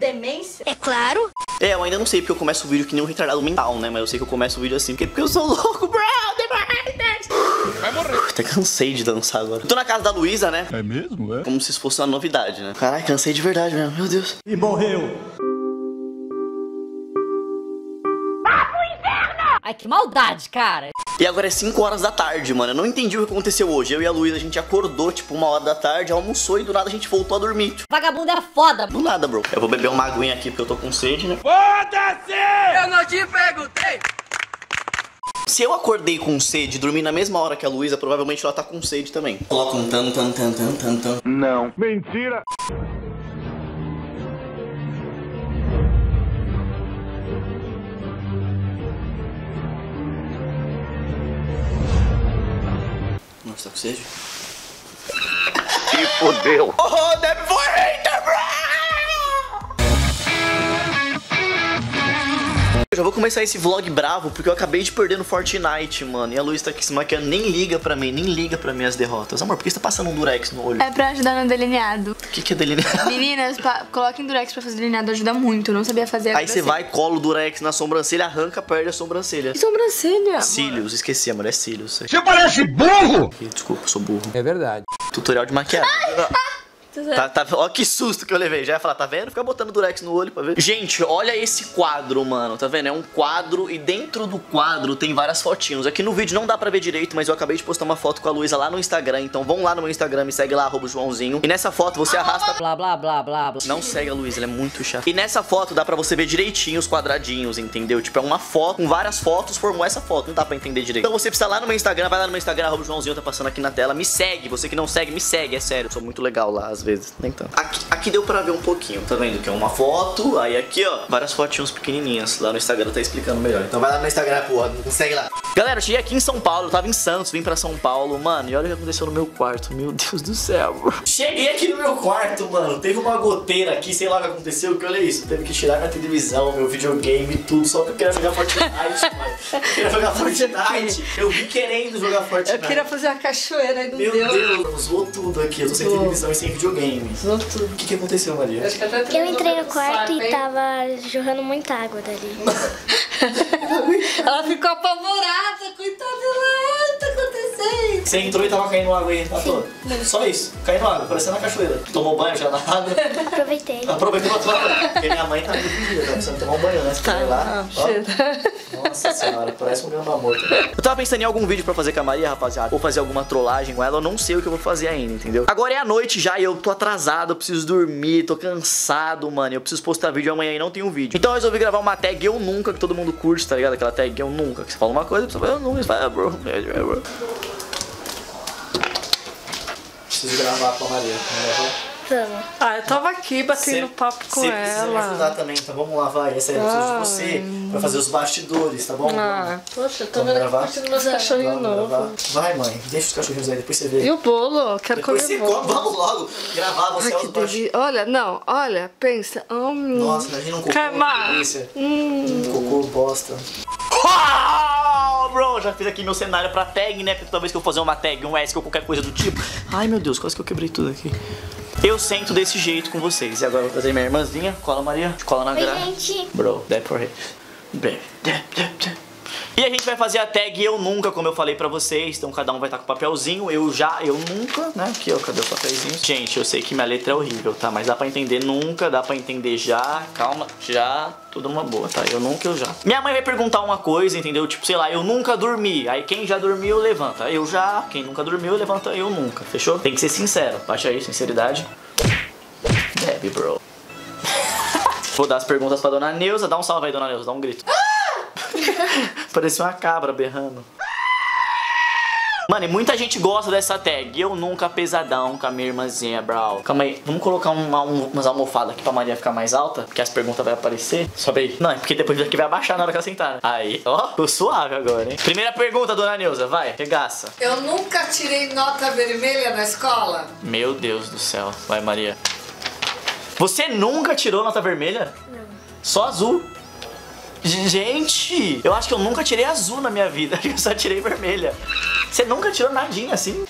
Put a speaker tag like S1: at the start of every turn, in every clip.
S1: demência?
S2: É claro.
S3: É, eu ainda não sei porque eu começo o vídeo que nem um retardado mental, né? Mas eu sei que eu começo o vídeo assim porque eu sou louco, bro. Vai morrer. Até cansei de dançar agora. Eu tô na casa da Luísa, né?
S4: É mesmo, é?
S3: Como se isso fosse uma novidade, né? Caralho, cansei de verdade mesmo, meu Deus.
S4: E morreu.
S1: Ai, que maldade, cara.
S3: E agora é 5 horas da tarde, mano. Eu não entendi o que aconteceu hoje. Eu e a Luísa, a gente acordou, tipo, 1 hora da tarde, almoçou e do nada a gente voltou a dormir. Tipo,
S1: Vagabundo é foda.
S3: do nada, bro. Eu vou beber uma aguinha aqui porque eu tô com sede, né?
S5: Foda-se! Eu não te perguntei!
S3: Se eu acordei com sede e dormi na mesma hora que a Luísa, provavelmente ela tá com sede também. Coloca um tan.
S4: Não. Mentira.
S3: Nossa, tá com sede?
S4: Se fodeu.
S3: Oh, Debbie for hater, bro! Eu já vou começar esse vlog bravo porque eu acabei de perder no Fortnite, mano. E a Luísa tá aqui se maquiando, nem liga pra mim, nem liga pra minhas derrotas. Amor, por que você tá passando um durex no olho?
S6: É pra ajudar no delineado.
S3: O que é delineado?
S6: Meninas, coloquem durex pra fazer delineado, ajuda muito. Eu não sabia fazer.
S3: Aí você vai, cola o durex na sobrancelha, arranca, perde a sobrancelha.
S6: Que sobrancelha?
S3: Cílios, esqueci, amor, é cílios.
S4: Você parece burro.
S3: Desculpa, eu sou burro.
S5: É verdade.
S3: Tutorial de maquiagem. Ó que susto que eu levei. Já ia falar, tá vendo? Fica botando durex no olho pra ver. Gente, olha esse quadro, mano. Tá vendo? É um quadro e dentro do quadro tem várias fotinhos. Aqui no vídeo não dá pra ver direito, mas eu acabei de postar uma foto com a Luísa lá no Instagram. Então vão lá no meu Instagram, me segue lá, @Joãozinho. E nessa foto você arrasta...
S1: Blá, blá, blá, blá, blá.
S3: Não segue a Luísa, ela é muito chata. E nessa foto dá pra você ver direitinho os quadradinhos, entendeu? Tipo, é uma foto com várias fotos, formou essa foto. Não dá pra entender direito. Então você precisa ir lá no meu Instagram, vai lá no meu Instagram, @Joãozinho, tá passando aqui na tela. Me segue, você que não segue, me segue, é sério. Eu sou muito legal lá, às vezes, nem tanto. Aqui deu pra ver um pouquinho, tá vendo? Que é uma foto, aí aqui, ó, várias fotinhos pequenininhas. Lá no Instagram tá explicando melhor. Então vai lá no Instagram, porra, me segue lá. Galera, eu cheguei aqui em São Paulo, eu tava em Santos, vim pra São Paulo, mano, e olha o que aconteceu no meu quarto, meu Deus do céu, bro. Cheguei aqui no meu quarto, mano, teve uma goteira aqui, sei lá o que aconteceu, que olha isso, teve que tirar minha televisão, meu videogame, tudo, só que eu queria jogar Fortnite, mano. Eu queria jogar Fortnite, eu vim querendo jogar Fortnite.
S1: Eu queria fazer uma cachoeira e não
S3: Meu
S1: deu.
S3: Deus, zoou tudo aqui, eu tô sem televisão e sem videogame.
S1: Zoou tudo.
S3: O que aconteceu, Maria?
S2: Eu entrei no quarto e tava jorrando muita água dali.
S1: Ela ficou apavorada, coitada dela. Ai, tá acontecendo.
S3: Você entrou e tava caindo água aí, tá toda? Só isso, caindo água, parecendo na cachoeira. Tomou banho já na água?
S2: Aproveitei.
S3: Aproveitou pra tomar banho. Porque minha mãe tá muito fedida, tá precisando tomar um banho, né? Você foi lá, ó. Nossa senhora, parece um grama morto. Eu tava pensando em algum vídeo pra fazer com a Maria, rapaziada. Ou fazer alguma trollagem com ela, eu não sei o que eu vou fazer ainda, entendeu? Agora é a noite já e eu tô atrasado, eu preciso dormir, tô cansado, mano. Eu preciso postar vídeo amanhã e não tem um vídeo. Então eu resolvi gravar uma tag Eu Nunca, que todo mundo curte, tá ligado? Aquela tag Eu Nunca, que você fala uma coisa, você fala Eu Nunca, você fala, bro. Preciso gravar com a Maria,
S2: Vamos.
S1: Ah, eu tava aqui batendo papo com
S3: ela. Você precisa me ajudar também, então vamos lá, vai. É sério, eu preciso de você pra fazer os bastidores, tá bom?
S1: Poxa, eu tô
S3: Vamos
S1: vendo
S3: gravar?
S1: aqui curtindo meus cachorrinhos novos.
S3: Vai, mãe, deixa os cachorrinhos aí, depois você vê.
S1: E o bolo? Eu quero
S3: Depois
S1: comer
S3: você
S1: bolo.
S3: come, vamos logo gravar você aos bastidores.
S1: Olha, não, olha, pensa.
S3: Nossa, imagina um cocô.
S1: Calma.
S3: Delícia. Cocô bosta. Oh, bro, já fiz aqui meu cenário pra tag, né? Porque talvez que eu vou fazer uma tag, um S ou qualquer coisa do tipo. Ai, meu Deus, quase que eu quebrei tudo aqui. Eu sento desse jeito com vocês. E agora eu vou trazer minha irmãzinha. Cola, Maria. Cola na grade.
S2: gente.
S3: Bro, that for it. Baby. E a gente vai fazer a tag Eu Nunca, como eu falei pra vocês. Então cada um vai estar com o papelzinho. Eu nunca, né? Aqui, ó, cadê os papeizinhos? Gente, eu sei que minha letra é horrível, tá? Mas dá pra entender nunca, dá pra entender já. Calma, já. Tudo uma boa, tá? Eu nunca, eu já. Minha mãe vai perguntar uma coisa, entendeu? Tipo, sei lá, eu nunca dormi. Aí quem já dormiu, levanta. Eu já. Quem nunca dormiu, levanta eu nunca. Fechou? Tem que ser sincero. Baixa aí, sinceridade. Debbie, bro. Vou dar as perguntas pra dona Neuza. Dá um salve aí, dona Neuza. Dá um grito. Parecia uma cabra berrando. Mano, e muita gente gosta dessa tag. Eu nunca pesadão com a minha irmãzinha, bro. Calma aí, vamos colocar umas almofadas aqui pra Maria ficar mais alta, porque as perguntas vão aparecer. Sobe aí. Não, é porque depois aqui vai abaixar na hora que ela sentar. Aí, ó, tô suave agora, hein. Primeira pergunta, dona Neuza, vai, regaça.
S7: Eu nunca tirei nota vermelha na escola.
S3: Meu Deus do céu. Vai, Maria. Você nunca tirou nota vermelha?
S2: Não.
S3: Só azul. Gente, eu acho que eu nunca tirei azul na minha vida. Eu só tirei vermelha. Você nunca tirou nadinha assim?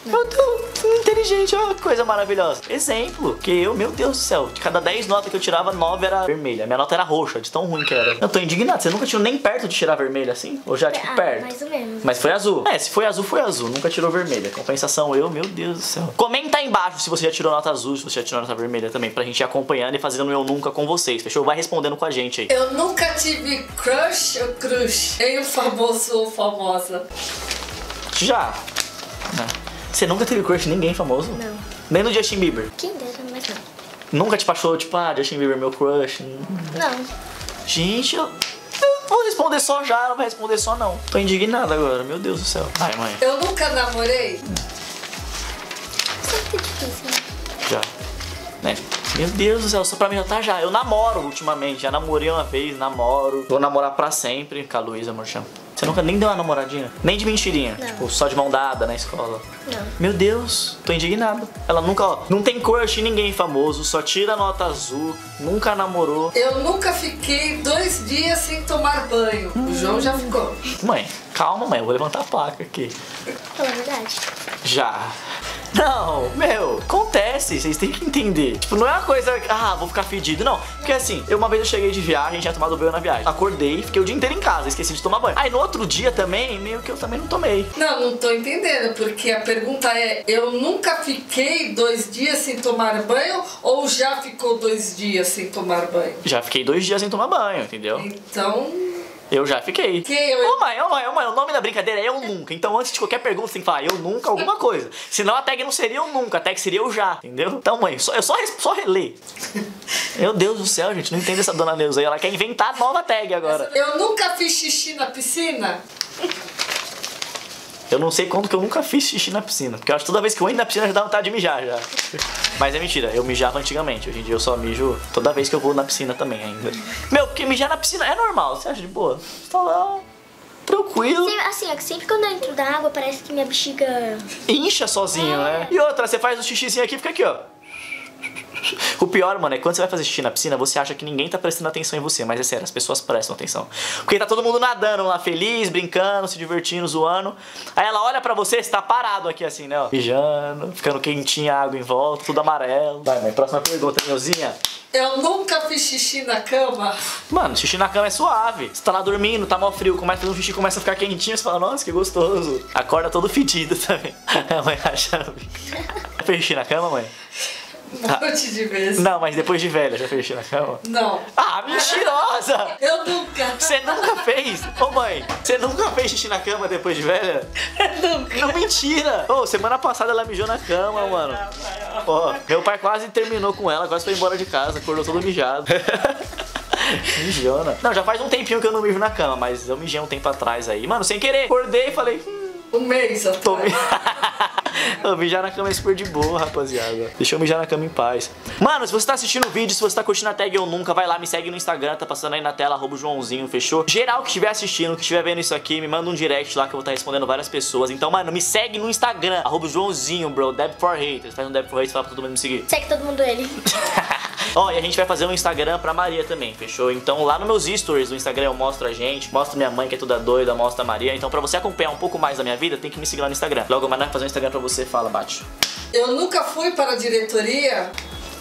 S3: Eu tô inteligente, ó, coisa maravilhosa. Exemplo, que eu, meu Deus do céu, de cada 10 notas que eu tirava, 9 era vermelha. Minha nota era roxa, de tão ruim que era. Eu tô indignado, você nunca tirou nem perto de tirar vermelha assim? Ou já, tipo, perto?
S2: Mais ou menos.
S3: Mas foi azul. É, se foi azul, foi azul. Nunca tirou vermelha. Compensação eu, meu Deus do céu. Comenta aí embaixo se você já tirou nota azul, se você já tirou nota vermelha também, pra gente ir acompanhando e fazendo eu nunca com vocês, fechou? Vai respondendo com a gente aí.
S7: Eu nunca tive crush ou crush em um famoso ou famosa.
S3: Já. Você nunca teve crush em ninguém famoso?
S2: Não.
S3: Nem no Justin Bieber?
S2: Quem dera, mas não.
S3: Nunca te achou, tipo, Justin Bieber meu crush?
S2: Não.
S3: Gente, eu vou responder só já, não vai responder só não. Tô indignado agora, meu Deus do céu. Ai, mãe.
S7: Eu nunca namorei.
S2: Sempre difícil, né?
S3: Já. Né? Meu Deus do céu, só pra mim já tá já. Eu namoro ultimamente, já namorei uma vez, namoro. Vou namorar pra sempre com a Luísa Morchão. Você nunca nem deu uma namoradinha? Nem de mentirinha?
S2: Não.
S3: Tipo, só de mão dada na escola?
S2: Não.
S3: Meu Deus, tô indignado. Ela nunca, ó, não tem crush em ninguém famoso, só tira nota azul, nunca namorou.
S7: Eu nunca fiquei 2 dias sem tomar banho. O João já ficou.
S3: Mãe, calma, mãe, eu vou levantar a placa aqui.
S2: Fala a verdade.
S3: Já. Não, meu, acontece, vocês têm que entender. Tipo, não é uma coisa, vou ficar fedido, não. Porque assim, uma vez eu cheguei de viagem, tinha tomado banho na viagem. Acordei, fiquei o dia inteiro em casa, esqueci de tomar banho. Aí no outro dia também, meio que eu também não tomei.
S7: Não tô entendendo, porque a pergunta é: eu nunca fiquei 2 dias sem tomar banho ou já ficou 2 dias sem tomar banho?
S3: Já fiquei 2 dias sem tomar banho, entendeu?
S7: Então.
S3: Eu já fiquei.
S7: Que
S3: Ô mãe, o nome da brincadeira é eu nunca. Então antes de qualquer pergunta você tem que falar eu nunca alguma coisa. Senão a tag não seria eu nunca, a tag seria eu já, entendeu? Então mãe, eu só relê. Meu Deus do céu, gente, não entendo essa dona Neuza aí. Ela quer inventar nova tag agora.
S7: Eu nunca fiz xixi na piscina.
S3: Eu não sei quando que eu nunca fiz xixi na piscina. Porque eu acho que toda vez que eu entro na piscina já dá vontade de mijar já. Mas é mentira, eu mijava antigamente. Hoje em dia eu só mijo toda vez que eu vou na piscina também ainda. Meu, porque mijar na piscina é normal, você acha de boa? Você tá lá, tranquilo.
S2: Assim, é que sempre quando eu entro na água parece que minha bexiga...
S3: Incha sozinho, né? E outra, você faz o xixizinho aqui e fica aqui, ó. O pior, mano, é que quando você vai fazer xixi na piscina, você acha que ninguém tá prestando atenção em você. Mas é sério, as pessoas prestam atenção. Porque tá todo mundo nadando lá, feliz, brincando, se divertindo, zoando. Aí ela olha pra você, você tá parado aqui assim, né, ó. Mijando, ficando quentinha, água em volta, tudo amarelo. Vai, mãe, próxima pergunta, Neuzinha.
S7: Eu nunca fiz xixi na cama.
S3: Mano, xixi na cama é suave. Você tá lá dormindo, tá mal frio, começa a fazer um xixi, começa a ficar quentinho, você fala, nossa, que gostoso. Acorda todo fedido também. A mãe achando. Já fez xixi na cama, mãe?
S7: Um monte de vezes.
S3: Não, mas depois de velha, já fez xixi na cama?
S7: Não.
S3: Ah, mentirosa!
S7: Eu nunca.
S3: Você nunca fez? Ô mãe, você nunca fez xixi na cama depois de velha?
S7: Nunca.
S3: Não, mentira! Ô, semana passada ela mijou na cama, mano. Ó, meu pai quase terminou com ela, quase foi embora de casa, acordou todo mijado. Mijona. Não, já faz um tempinho que eu não mijo na cama, mas eu mijei um tempo atrás aí. Mano, sem querer, acordei e falei...
S7: Um mês atrás.
S3: Eu mijar na cama é super de boa, rapaziada. Deixa eu mijar na cama em paz. Mano, se você tá assistindo o vídeo, se você tá curtindo a tag Eu Nunca, vai lá, me segue no Instagram, tá passando aí na tela, @Joãozinho, fechou? Geral que estiver assistindo, que estiver vendo isso aqui, me manda um direct lá que eu vou estar respondendo várias pessoas. Então, mano, me segue no Instagram, @Joãozinho, bro, Deb for Haters. Faz um Deb for Haters, fala pra todo mundo me seguir.
S2: Segue todo mundo ele.
S3: Ó, e a gente vai fazer um Instagram pra Maria também, fechou? Então lá nos meus stories do Instagram eu mostro a gente, mostro minha mãe que é toda doida, mostro a Maria. Então pra você acompanhar um pouco mais da minha vida, tem que me seguir lá no Instagram. Logo mais nós vamos fazer um Instagram pra você, fala, bate.
S7: Eu nunca fui para a diretoria.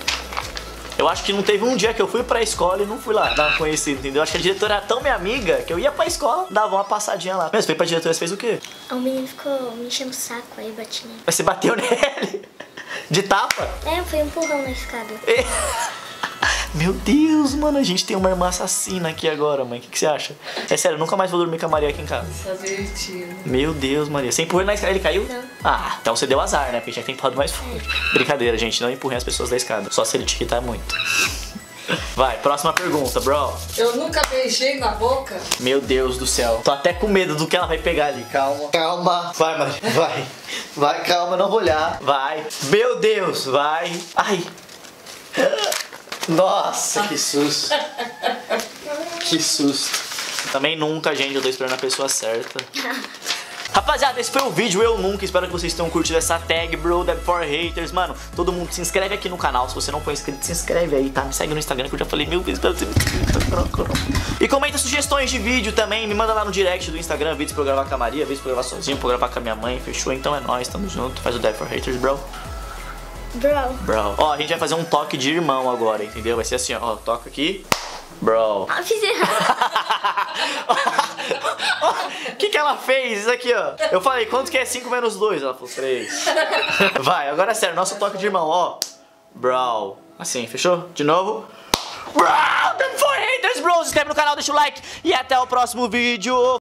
S3: Eu acho que não teve um dia que eu fui pra escola e não fui lá dar uma conhecida, entendeu? Acho que a diretora era tão minha amiga que eu ia pra escola, dava uma passadinha lá. Mas foi pra diretora, você fez o quê?
S2: O menino ficou me enchendo o saco, aí eu bati nele.
S3: Mas você bateu nele? De tapa?
S2: É, foi um empurrão na escada.
S3: Meu Deus, mano, a gente tem uma irmã assassina aqui agora, mãe. O que você acha? É sério, eu nunca mais vou dormir com a Maria aqui em casa.
S7: Tá divertido.
S3: Meu Deus, Maria. Você empurrou na escada, ele caiu?
S2: Não.
S3: Ah, então você deu azar, né? Porque tinha que ter empurrado mais forte. Brincadeira, gente. Não empurrem as pessoas da escada. Só se ele te irritar muito. Vai, próxima pergunta, bro.
S7: Eu nunca beijei na boca.
S3: Meu Deus do céu. Tô até com medo do que ela vai pegar ali. Calma. Calma. Vai, Maria. Vai. Vai, calma, não vou olhar. Vai. Meu Deus, vai. Ai. Nossa, que susto. Que susto. Também nunca, gente, eu tô esperando a pessoa certa. Rapaziada, esse foi o vídeo Eu Nunca. Espero que vocês tenham curtido essa tag, bro, Dead for Haters. Mano, todo mundo se inscreve aqui no canal. Se você não for inscrito, se inscreve aí, tá? Me segue no Instagram, que eu já falei 1000 vezes pra você. E comenta sugestões de vídeo também. Me manda lá no direct do Instagram, vídeos pra eu gravar com a Maria, vídeos pra eu gravar sozinho, pra eu gravar com a minha mãe. Fechou? Então é nóis, tamo junto. Faz o Dead for Haters, bro. Bro. Ó, a gente vai fazer um toque de irmão agora, entendeu? Vai ser assim, ó, toca aqui. Bro.
S2: Ah, fiz errado.
S3: O que ela fez? Isso aqui, ó. Eu falei, quanto que é 5 menos 2? Ela falou 3. Vai, agora é sério, nosso toque de irmão, ó. Bro. Assim, fechou? De novo. Bro, Dead for Haters, bro. Se inscreve no canal, deixa o like. E até o próximo vídeo.